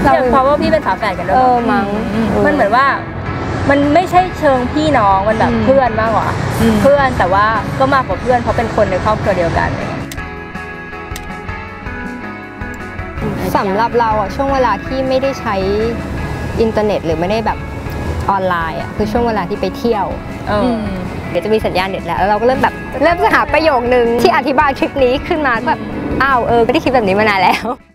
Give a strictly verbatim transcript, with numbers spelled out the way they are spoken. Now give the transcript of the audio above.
เพราะว่าพี่เป็นฝาแฝดกันด้วยเออมั้งมันเหมือนว่ามันไม่ใช่เชิงพี่น้องมันแบบเพื่อนมากกว่าเพื่อนแต่ว่าก็มากกว่าเพื่อนเพราะเป็นคนในครอบครัวเดียวกันสำหรับเราอะช่วงเวลาที่ไม่ได้ใช้อินเทอร์เน็ตหรือไม่ได้แบบออนไลน์อะคือช่วงเวลาที่ไปเที่ยวเดี๋ยวจะมีสัญญาณเน็ตแล้วเราก็เริ่มแบบเริ่มจะหาประโยคนึงที่อธิบายทริคนี้ขึ้นมาแบบอ้าวเออไม่ได้คิดแบบนี้มานานแล้ว